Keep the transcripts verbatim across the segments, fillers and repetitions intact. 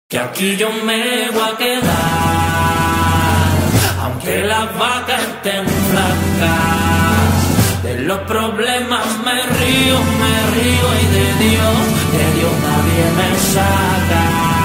Que aquí yo me voy a quedar, aunque las vacas estén flacas. De los problemas me río, me río y de Dios, de Dios nadie me saca.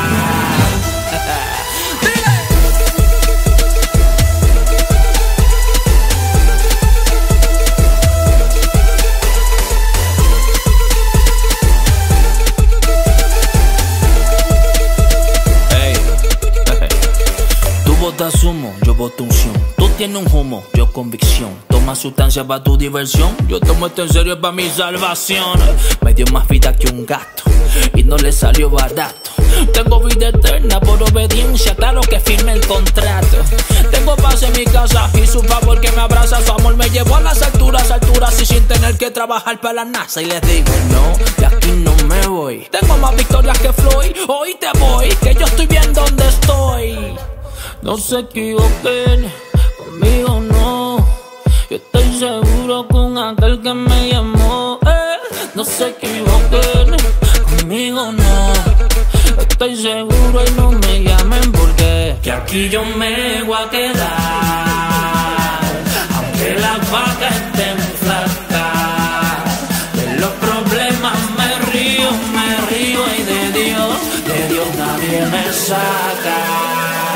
Botas humo, yo boto unción. Tú tienes un humo, yo convicción. Toma sustancia para tu diversión, yo tomo esto en serio para mi salvación. Me dio más vida que un gato y no le salió barato. Tengo vida eterna por obediencia, claro que firme el contrato. Tengo paz en mi casa y su favor que me abraza. Su amor me llevó a las alturas, alturas y sin tener que trabajar para la NASA. Y les digo no, de aquí no me voy. Tengo más victorias que Floyd, hoy te voy, que yo estoy bien donde estoy. No se equivoquen, conmigo no. Yo estoy seguro con aquel que me llamó. eh. No se equivoquen, conmigo no. Estoy seguro y no me llamen porque que aquí yo me voy a quedar, aunque las vacas estén flacas. De los problemas me río, me río y de Dios, de Dios nadie me saca.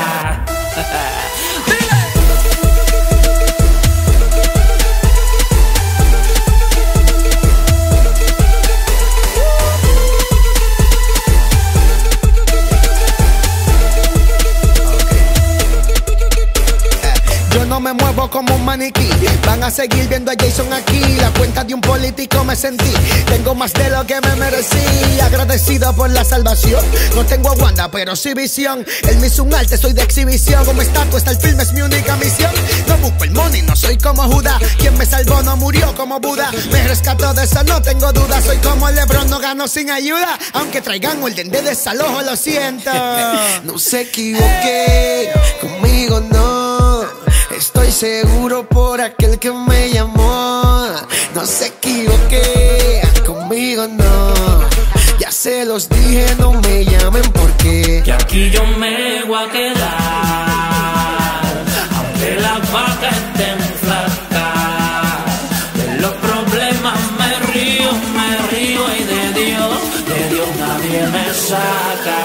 Yo no me muevo como un maniquí. Van a seguir viendo a Yeison aquí. La cuenta de un político me sentí. Tengo más de lo que me merecí. Agradecido por la salvación. No tengo Wanda, pero sí visión. Él me hizo un arte, soy de exhibición. Como estatua, está el filme, es mi única misión. No busco el money, no soy como Judas. Quien me salvó no murió como Buda. Me rescató de eso, no tengo duda. Soy como LeBron, no gano sin ayuda. Aunque traigan orden de desalojo, lo siento. No se equivoque, conmigo no. Estoy seguro por aquel que me llamó. No se equivoque, conmigo no. Ya se los dije, no me llamen porque que aquí yo me voy a quedar, aunque las vacas estén flacas. De los problemas me río, me río y de Dios, de Dios nadie me saca.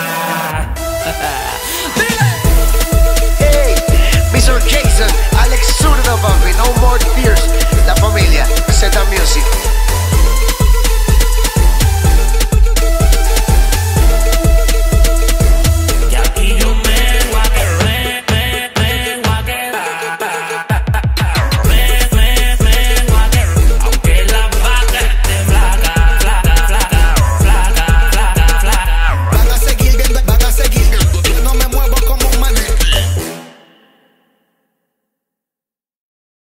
mister Yeison, Alex Zurdo, papi, no more tears. La familia, Z Music.